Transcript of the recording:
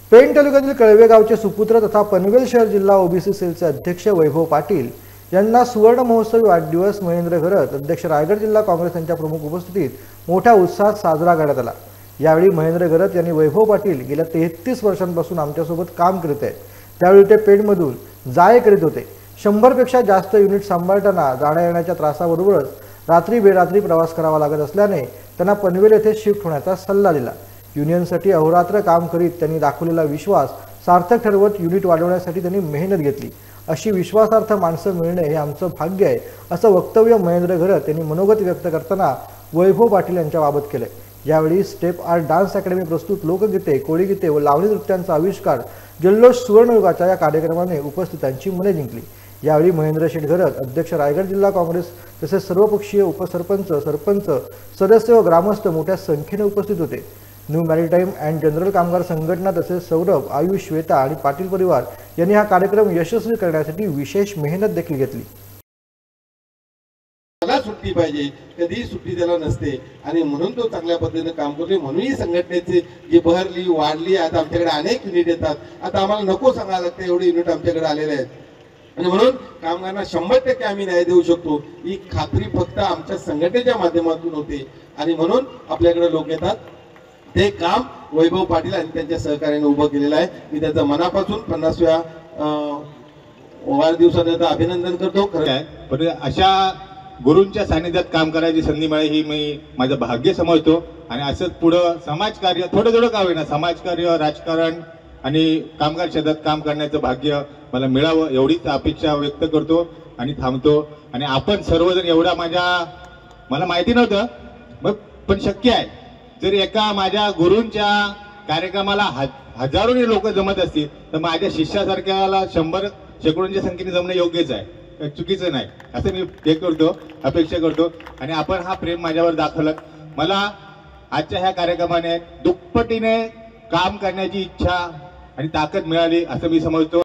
पेण तालुक्यातील कळवे गावचे सुपुत्र तथा पनवेल शहर जिल्हा ओबीसी सेलचे अध्यक्ष वैभव पाटील यांना सुवर्ण महोत्सवी वाढदिवस महेंद्र घरत अध्यक्ष रायगड जिल्हा काँग्रेस यांच्या प्रमुख उपस्थितीत मोठ्या उत्साहात साजरा करण्यात आला। यावेळी महेंद्र घरत यांनी वैभव पाटील गेल्या 33 वर्षांपासून आमच्यासोबत काम करत आहेत। त्यावेळी ते पेणमधून जाय करीत होते। 100 पेक्षा जास्त युनिट सांभाळताना जाण्या येण्याच्या त्रासाबरोबरच रात्री बेरात्री प्रवास करावा लागत असल्याने त्यांना पनवेल येथे शिफ्ट होण्याचा सल्ला दिला। युनियनसाठी अहोरात्र काम करीत त्यांनी दाखवलेला विश्वास सार्थक ठरवत युनिट वाढवण्यासाठी त्यांनी मेहनत घेतली। अशी विश्वासार्थ माणसं मिळणे हे आमचं भाग्य आहे असं वक्तव्य महेंद्र घरत यांनी मनोगत व्यक्त करताना वैभव पाटील यांच्याबाबत केले। यावेळी स्टेप आर्ट डान्स अकॅडमी प्रस्तुत लोकगीते, कोळीगीते व लावणी नृत्यांचा आविष्कार जल्लोष सुवर्णयुगाच्या या कार्यक्रमाने उपस्थितांची मने जिंकली। यावेळी महेंद्र शेठ घरत अध्यक्ष रायगड जिल्हा काँग्रेस तसेच सर्वपक्षीय उपसरपंच, सरपंच, सदस्य व ग्रामस्थ मोठ्या संख्येने उपस्थित होते। न्यू मॅरिटाईम अँड जनरल कामगार संघटना तसेच सौरभ, आयुष, श्वेता आणि पाटील परिवार यांनी हा कार्यक्रम यशस्वी करण्यासाठी विशेष मेहनत देखील घेतली। मला सुट्टी पाहिजे, कधी सुट्टी द्यायला नसते आणि म्हणून तो चांगल्या पद्धतीने काम करतो। म्हणून संघटनेची जी बहरली वाढली, आता आमच्याकडे अनेक युनिट येतात। आता आम्हाला नको सांगायला लागतं एवढे युनिट आमच्याकडे आलेले आहेत आणि म्हणून कामगारांना 100% आम्ही न्याय देऊ शकतो ही खात्री फक्त आमच्या संघटनेच्या माध्यमातून होते आणि म्हणून आपल्याकडे लोक येतात। ते काम वैभव पाटील आणि त्यांच्या सहकार्याने उभं केलेलं आहे। मी त्याचं मनापासून 50व्या वाढदिवसानिमित्त अभिनंदन करतो। पण अशा गुरूंच्या सानिध्यात काम करायची संधी मिळाली ही मी माझं भाग्य समजतो आणि असंच पुढं समाजकार्य थोडं का होईना समाजकार्य, राजकारण आणि कामगार क्षेत्रात काम करण्याचं भाग्य मला मिळावं एवढीच अपेक्षा व्यक्त करतो आणि थांबतो। आणि आपण सर्वजण एवढा मला माहिती नव्हतं पण शक्य आहे। जर एका माझ्या गुरूंच्या कार्यक्रमाला हजारोनी लोक जमत असतील तर माझ्या शिष्यासारख्याला 100 शेकडोंच्या संख्येने जमणं योग्यच आहे, चुकीचं नाही असं मी हे करतो, अपेक्षा करतो। आणि आपण हा प्रेम माझ्यावर दाखवलं। मला आजच्या ह्या कार्यक्रमाने दुप्पटीने काम करण्याची इच्छा आणि ताकद मिळाली असं मी समजतो।